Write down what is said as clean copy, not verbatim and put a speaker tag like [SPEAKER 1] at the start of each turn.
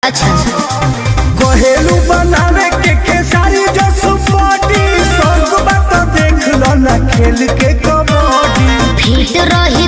[SPEAKER 1] अच्छा
[SPEAKER 2] घरेलू बनावे के खेसारी जो सुपाटी सब बात देख लो ना खेल के कबड्डी
[SPEAKER 1] फिट रही